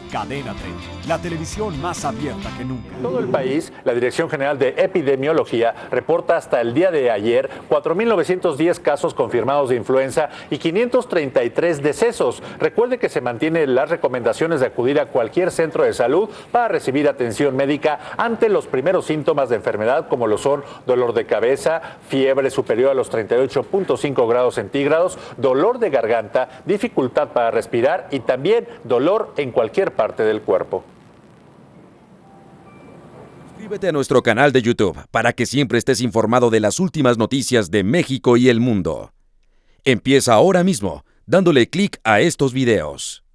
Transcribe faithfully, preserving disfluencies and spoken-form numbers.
Cadena treinta, la televisión más abierta que nunca. En todo el país, la Dirección General de Epidemiología reporta hasta el día de ayer cuatro mil novecientos diez casos confirmados de influenza y quinientos treinta y tres decesos. Recuerde que se mantienen las recomendaciones de acudir a cualquier centro de salud para recibir atención médica ante los primeros síntomas de enfermedad, como lo son dolor de cabeza, fiebre superior a los treinta y ocho punto cinco grados centígrados, dolor de garganta, dificultad para respirar y también dolor en cualquier parte del cuerpo. Suscríbete a nuestro canal de YouTube para que siempre estés informado de las últimas noticias de México y el mundo. Empieza ahora mismo dándole clic a estos videos.